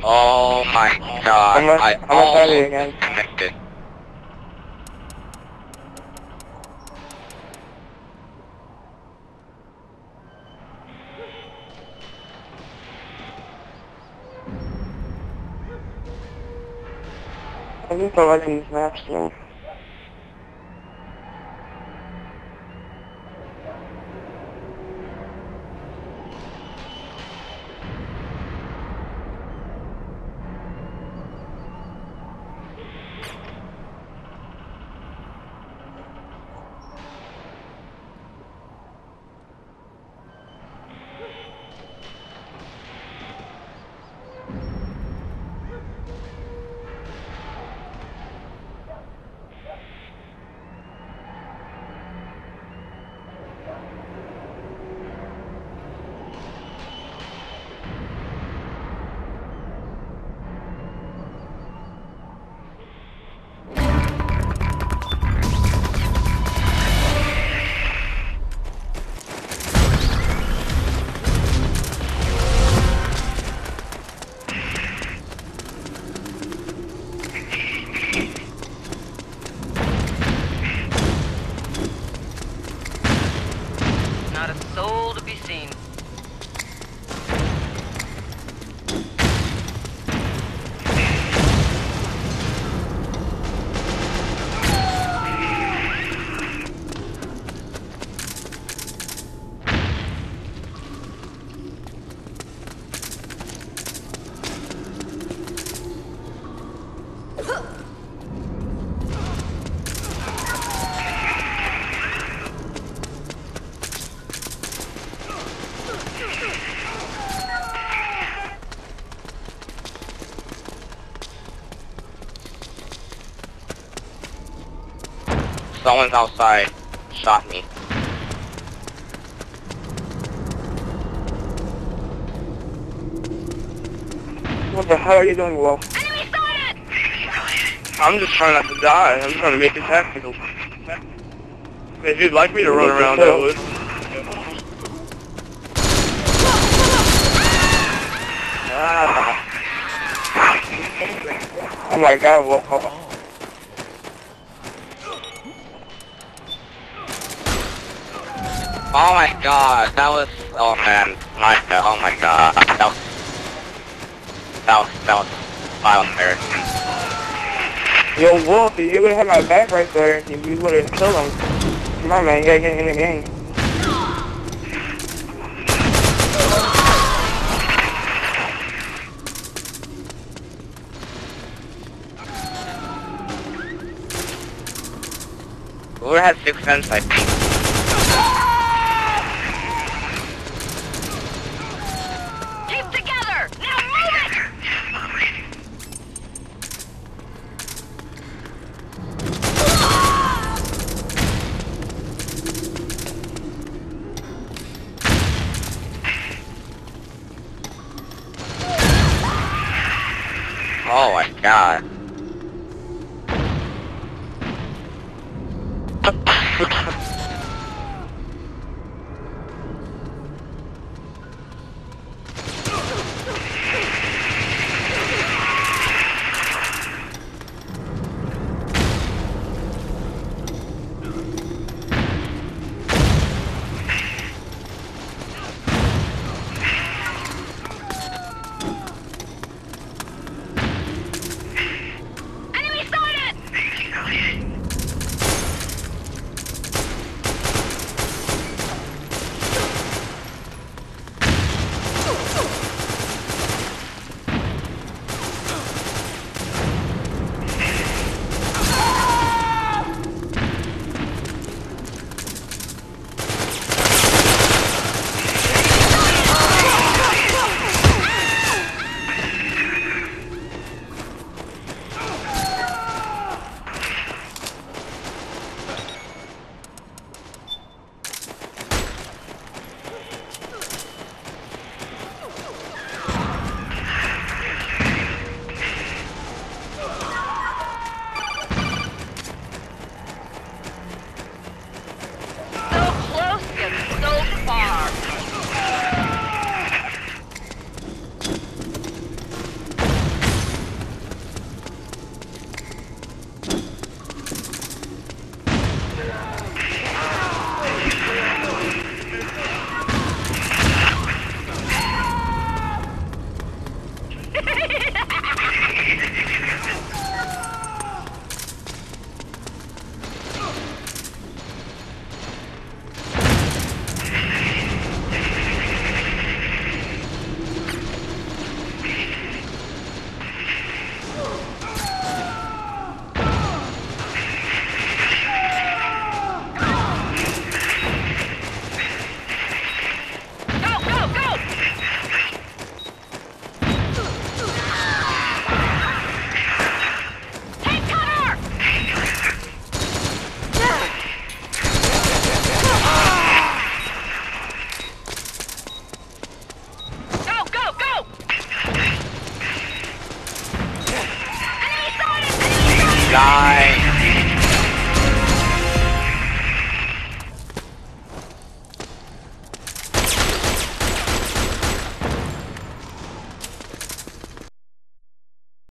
Oh my god, I'm gonna try it almost again. connected. I'm just providing these maps now. Not a soul to be seen. Someone's outside. Shot me. What the hell are you doing, Wolf? Enemy spotted! I'm just trying not to die. I'm trying to make it tactical. If you'd like me to run around, I would. Ah. Oh my god, Wolf. Oh my god, that was, oh man, oh my god, that was embarrassing. Yo, Wolf, you would have my back right there. You would have killed him. Come on, man, you gotta get in the game. Who has 6 cents, I think. Keep together! Now move it! Oh my god. Enemy spotted!